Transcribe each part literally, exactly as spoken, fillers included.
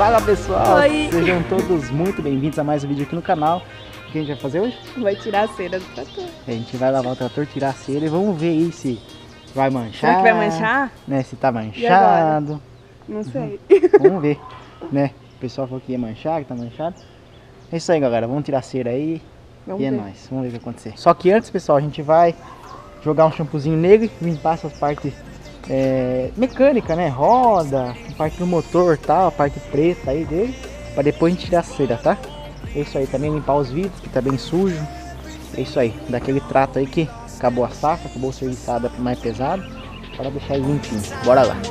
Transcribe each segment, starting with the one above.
Fala pessoal, Oi. Sejam todos muito bem-vindos a mais um vídeo aqui no canal. O que a gente vai fazer hoje? Vai tirar a cera do trator. A gente vai lavar o trator, tirar a cera e vamos ver aí se vai manchar. Será que vai manchar? Né, se tá manchado. Não sei. Vamos ver, né? O pessoal falou que ia manchar, que tá manchado. É isso aí, galera, vamos tirar a cera aí. Vamos e é ver. nóis, vamos ver o que vai acontecer. Só que antes, pessoal, a gente vai jogar um shampoozinho nele, limpar essas partes é, mecânica, né? Roda, a parte do motor, tal, a parte preta aí dele, para depois a gente tirar a cera, tá? É isso aí, também limpar os vidros, que tá bem sujo. É isso aí, daquele trato aí que acabou a safra, acabou o serviçado mais pesado, para deixar ele limpinho. Bora lá.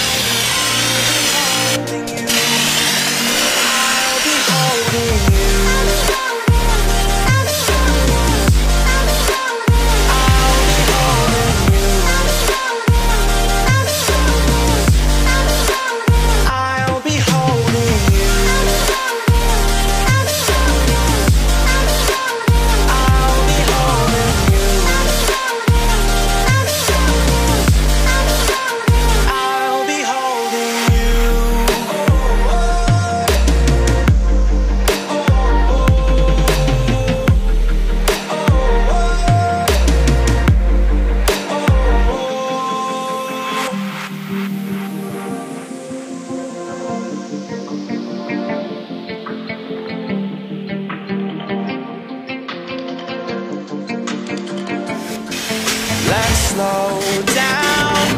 Slow down.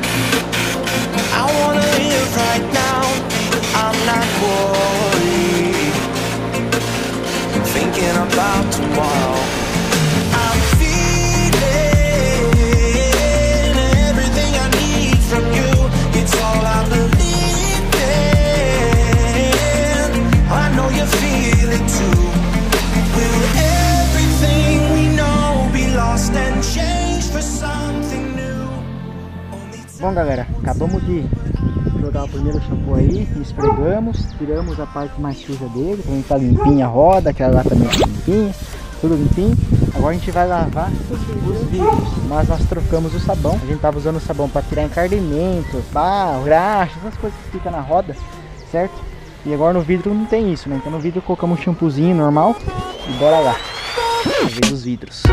I wanna live right now. I'm not worried, thinking about tomorrow. I'm feeling everything I need from you. It's all I believe in. I know you feel it too. Will everything we know be lost and changed for something new? Bom, galera, acabamos de jogar o primeiro shampoo aí, esfregamos, tiramos a parte mais suja dele, também tá limpinha a roda, aquela lá também tá limpinha, tudo limpinho. Agora a gente vai lavar os vidros, mas nós trocamos o sabão. A gente tava usando o sabão para tirar encardimento, barro, graxa, essas coisas que ficam na roda, certo? E agora no vidro não tem isso, né? Então no vidro colocamos um shampoozinho normal e bora lá, lavar os vidros.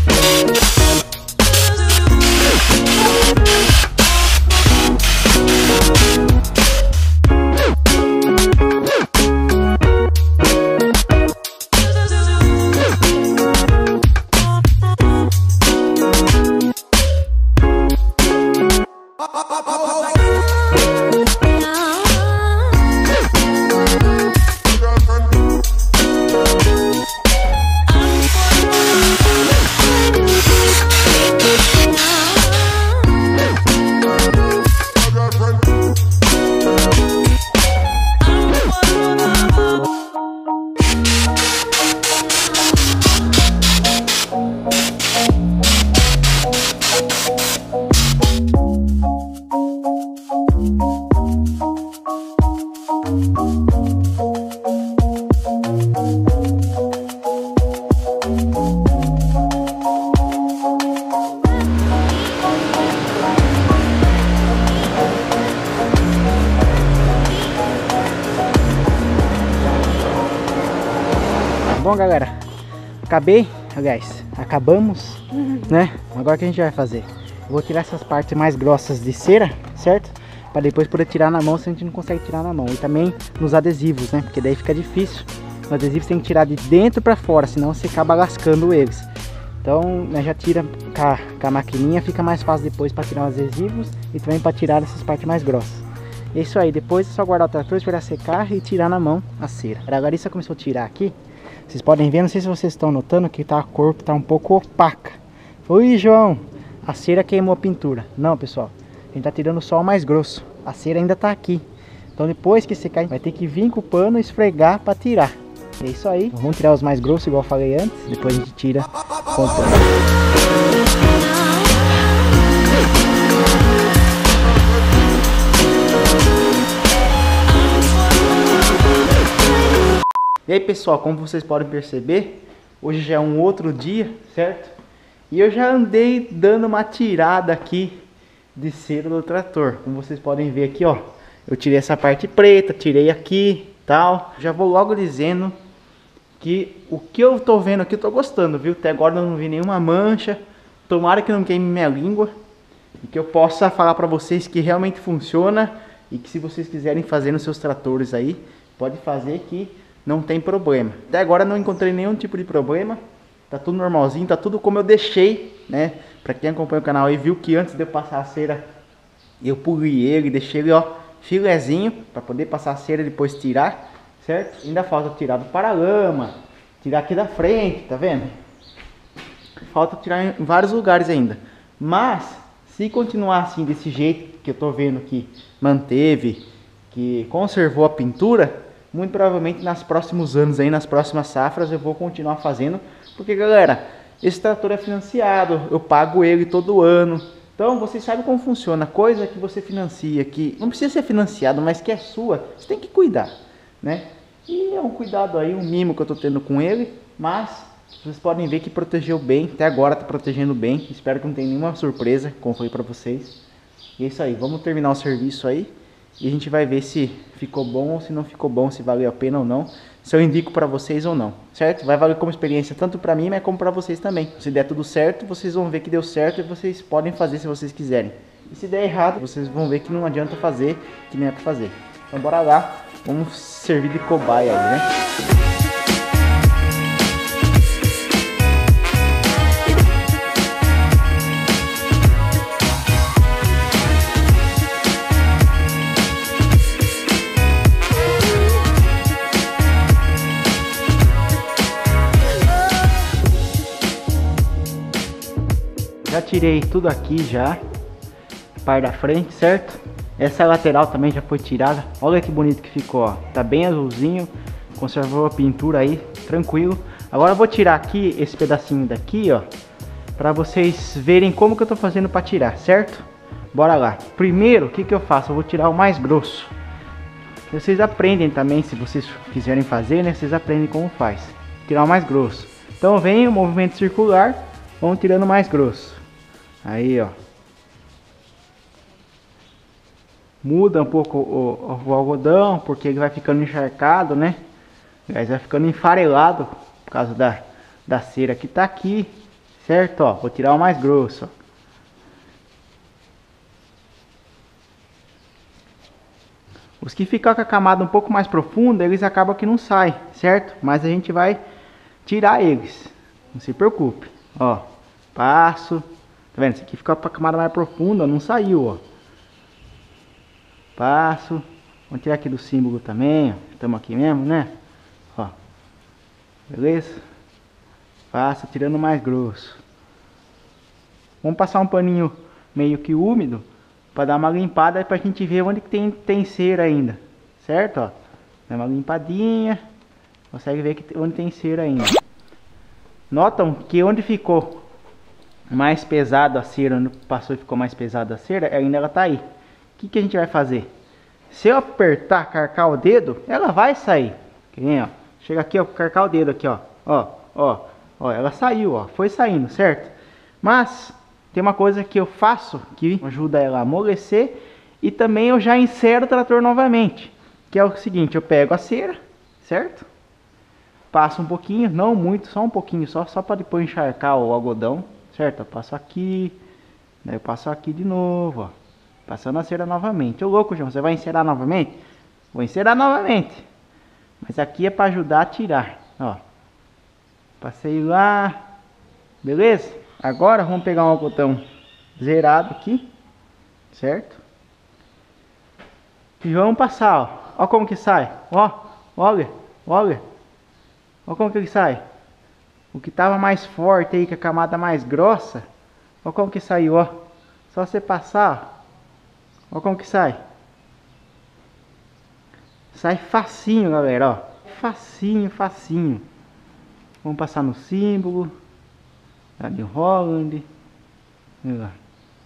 Bom, galera, acabei, aliás, acabamos, né? Agora o que a gente vai fazer? Eu vou tirar essas partes mais grossas de cera, certo? Para depois poder tirar na mão, se a gente não consegue tirar na mão. E também nos adesivos, né? Porque daí fica difícil. Os adesivos tem que tirar de dentro para fora, senão você acaba lascando eles. Então, né, já tira com a, com a maquininha, fica mais fácil depois para tirar os adesivos e também para tirar essas partes mais grossas. É isso aí, depois é só guardar o trator, esperar secar e tirar na mão a cera. A Larissa começou a tirar aqui. Vocês podem ver, não sei se vocês estão notando que tá, a cor tá um pouco opaca. Oi, João, a cera queimou a pintura. Não, pessoal, a gente tá tirando só o mais grosso. A cera ainda tá aqui. Então depois que secar, vai ter que vir com o pano e esfregar para tirar. É isso aí. Então, vamos tirar os mais grossos, igual eu falei antes. Depois a gente tira com o pano. E aí, pessoal, como vocês podem perceber, hoje já é um outro dia, certo? E eu já andei dando uma tirada aqui de cera do trator. Como vocês podem ver aqui, ó, Eu tirei essa parte preta, tirei aqui, tal. Já vou logo dizendo que o que eu tô vendo aqui eu tô gostando, viu? Até agora eu não vi nenhuma mancha. Tomara que não queime minha língua e que eu possa falar pra vocês que realmente funciona e que se vocês quiserem fazer nos seus tratores aí, pode fazer que não tem problema. Até agora não encontrei nenhum tipo de problema. Tá tudo normalzinho, tá tudo como eu deixei, né? Pra quem acompanha o canal aí viu que antes de eu passar a cera, eu pulei ele, deixei ele, ó, filezinho, pra poder passar a cera e depois tirar, certo? Ainda falta tirar do paralama, tirar aqui da frente, tá vendo? Falta tirar em vários lugares ainda. Mas, se continuar assim, desse jeito que eu tô vendo que manteve, que conservou a pintura, muito provavelmente nos próximos anos aí, nas próximas safras, eu vou continuar fazendo. Porque, galera, esse trator é financiado, eu pago ele todo ano. Então, vocês sabem como funciona. Coisa que você financia, que não precisa ser financiado, mas que é sua, você tem que cuidar, né? E é um cuidado aí, um mimo que eu tô tendo com ele. Mas, vocês podem ver que protegeu bem. Até agora tá protegendo bem. Espero que não tenha nenhuma surpresa, como foi pra vocês. E é isso aí, vamos terminar o serviço aí. E a gente vai ver se ficou bom ou se não ficou bom, se valeu a pena ou não. Se eu indico para vocês ou não, certo? Vai valer como experiência tanto para mim, mas como para vocês também. Se der tudo certo, vocês vão ver que deu certo e vocês podem fazer se vocês quiserem. E se der errado, vocês vão ver que não adianta fazer, que nem é para fazer. Então bora lá, vamos servir de cobaia aí, né? Já tirei tudo aqui já, a parte da frente, certo? Essa lateral também já foi tirada. Olha que bonito que ficou, ó. Tá bem azulzinho, conservou a pintura aí, tranquilo. Agora eu vou tirar aqui esse pedacinho daqui, ó, pra vocês verem como que eu tô fazendo pra tirar, certo? Bora lá. Primeiro, o que que eu faço? Eu vou tirar o mais grosso. Vocês aprendem também, se vocês quiserem fazer, né? Vocês aprendem como faz. Tirar o mais grosso. Então vem o movimento circular, vamos tirando o mais grosso. Aí, ó. Muda um pouco o, o, o algodão, porque ele vai ficando encharcado, né? Ele vai ficando enfarelado por causa da, da cera que tá aqui, certo? Ó, vou tirar o mais grosso, ó. Os que ficam com a camada um pouco mais profunda, eles acabam que não saem, certo? Mas a gente vai tirar eles, não se preocupe. Ó, passo. Tá vendo? Esse aqui fica com a camada mais profunda, não saiu, ó. Passo. Vamos tirar aqui do símbolo também, ó. Estamos aqui mesmo, né? Ó. Beleza? Passo, tirando mais grosso. Vamos passar um paninho meio que úmido para dar uma limpada pra gente ver onde que tem, tem cera ainda. Certo? Ó. Dá uma limpadinha. Consegue ver que onde tem cera ainda. Notam que onde ficou mais pesado a cera, onde passou e ficou mais pesado a cera, ainda ela tá aí. O que que a gente vai fazer? Se eu apertar, carcar o dedo, ela vai sair. Quer ver, ó? Chega aqui, ó, carcar o dedo aqui, ó. Ó, ó, ó, ela saiu, ó. Foi saindo, certo? Mas tem uma coisa que eu faço que ajuda ela a amolecer e também eu já insero o trator novamente. Que é o seguinte, eu pego a cera, certo? Passo um pouquinho, não muito, só um pouquinho, só, só para depois encharcar o algodão. Certo? Eu passo aqui, daí eu passo aqui de novo, ó. Passando a cera novamente. Ô louco, João, você vai encerar novamente? Vou encerar novamente. Mas aqui é para ajudar a tirar, ó. Passei lá. Beleza? Agora vamos pegar um algodão zerado aqui, certo? E vamos passar, ó. Ó como que sai, ó. Olha, olha. Ó como que ele sai. O que tava mais forte aí, com a camada mais grossa, olha como que saiu, ó. Só você passar, ó. Olha como que sai. Sai facinho, galera, ó. Facinho, facinho. Vamos passar no símbolo. Da New Holland. Olha lá.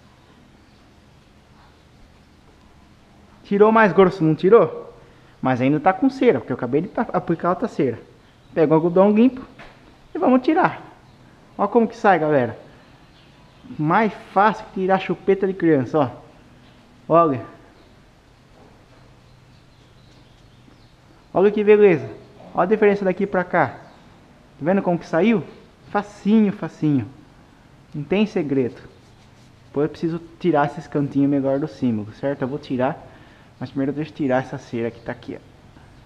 Tirou mais grosso, não tirou? Mas ainda tá com cera, porque eu acabei de aplicar outra cera. Pega o algodão limpo e vamos tirar. Olha como que sai, galera. Mais fácil que tirar chupeta de criança, ó. Olha. Olha que beleza. Olha a diferença daqui pra cá. Tá vendo como que saiu? Facinho, facinho. Não tem segredo. Depois eu preciso tirar esses cantinhos melhor do símbolo, certo? Eu vou tirar, mas primeiro deixa eu tirar essa cera que tá aqui, ó.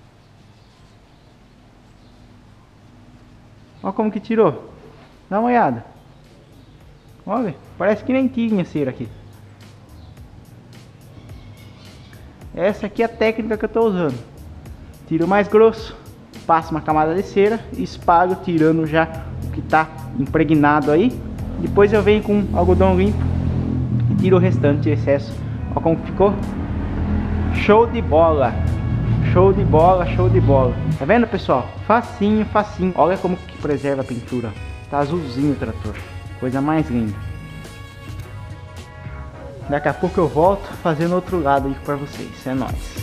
Olha como que tirou. Dá uma olhada. Olha, parece que nem tinha cera aqui. Essa aqui é a técnica que eu estou usando. Tiro mais grosso, passo uma camada de cera e espalho, tirando já o que está impregnado aí. Depois eu venho com algodão limpo e tiro o restante de excesso. Olha como ficou. Show de bola. Show de bola, show de bola. Tá vendo, pessoal? Facinho, facinho. Olha como que preserva a pintura. Tá azulzinho o trator. Coisa mais linda. Daqui a pouco eu volto fazendo outro lado aí pra vocês. É nóis.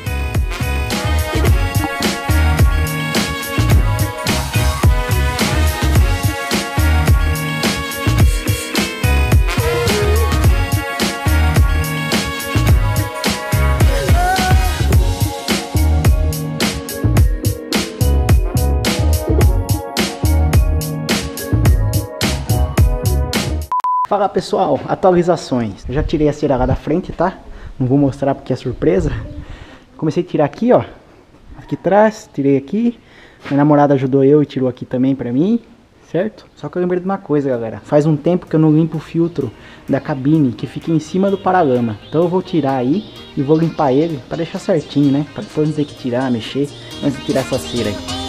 Fala pessoal, atualizações. Eu já tirei a cera lá da frente, tá? Não vou mostrar porque é surpresa. Comecei a tirar aqui, ó. Aqui atrás, tirei aqui. Minha namorada ajudou eu e tirou aqui também pra mim, certo? Só que eu lembrei de uma coisa, galera. Faz um tempo que eu não limpo o filtro da cabine, que fica em cima do paralama. Então eu vou tirar aí e vou limpar ele pra deixar certinho, né? Pra depois não ter que tirar, mexer, antes de tirar essa cera aí.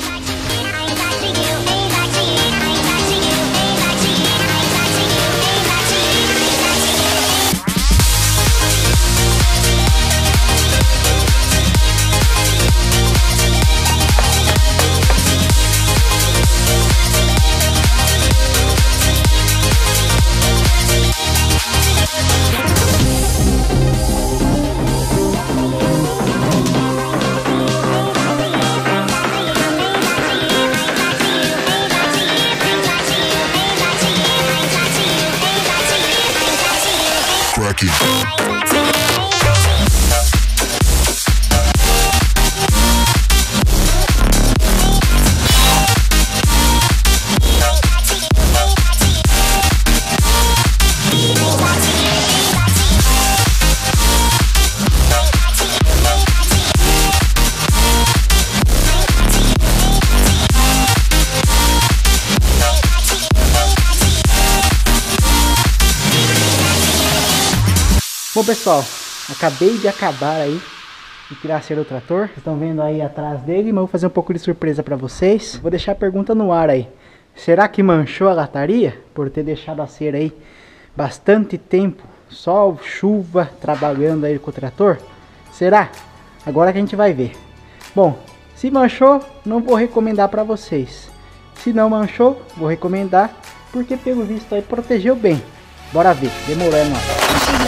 Bom pessoal, acabei de acabar aí de tirar a cera do trator. Vocês estão vendo aí atrás dele, mas eu vou fazer um pouco de surpresa para vocês. Vou deixar a pergunta no ar aí. Será que manchou a lataria por ter deixado a cera aí bastante tempo? Sol, chuva, trabalhando aí com o trator? Será? Agora que a gente vai ver. Bom, se manchou, não vou recomendar para vocês. Se não manchou, vou recomendar, porque pelo visto aí protegeu bem. Bora ver, demorou, é nóis.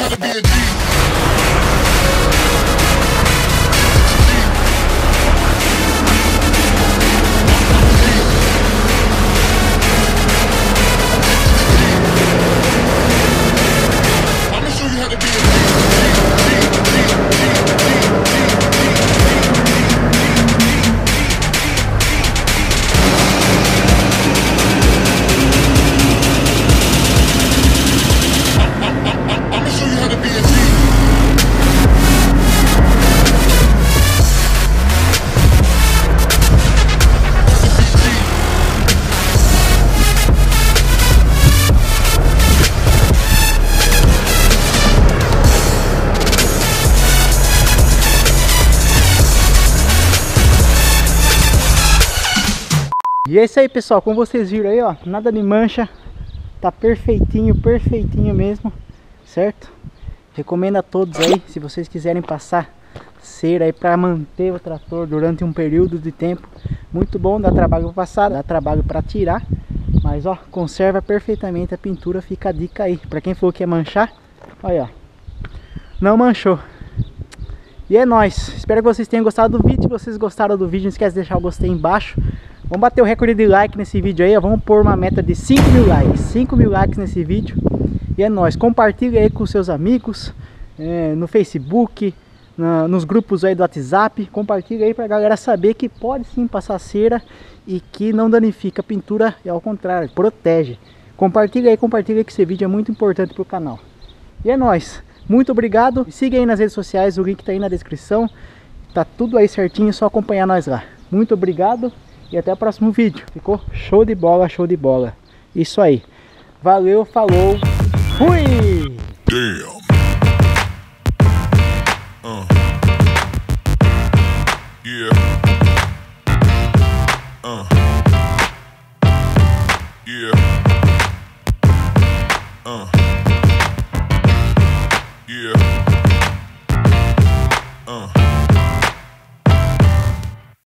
E é isso aí pessoal, como vocês viram aí, ó, nada de mancha, tá perfeitinho, perfeitinho mesmo, certo? Recomendo a todos aí, se vocês quiserem passar cera aí para manter o trator durante um período de tempo, muito bom, dá trabalho para passar, dá trabalho para tirar, mas ó, conserva perfeitamente a pintura, fica a dica aí, para quem falou que ia manchar, olha ó, não manchou. E é nóis, espero que vocês tenham gostado do vídeo. Se vocês gostaram do vídeo, não esquece de deixar o gostei embaixo. Vamos bater o recorde de like nesse vídeo aí, ó. Vamos pôr uma meta de cinco mil likes, cinco mil likes nesse vídeo. E é nóis, compartilha aí com seus amigos, é, no Facebook, na, nos grupos aí do WhatsApp. Compartilha aí pra galera saber que pode sim passar cera e que não danifica a pintura, e ao contrário, protege. Compartilha aí, compartilha aí que esse vídeo é muito importante pro canal. E é nóis, muito obrigado. Siga aí nas redes sociais, o link tá aí na descrição. Tá tudo aí certinho, só acompanhar nós lá. Muito obrigado e até o próximo vídeo. Ficou show de bola, show de bola. Isso aí. Valeu, falou, fui! Damn. Uh. Yeah. Uh. Yeah. Uh. Yeah. Uh.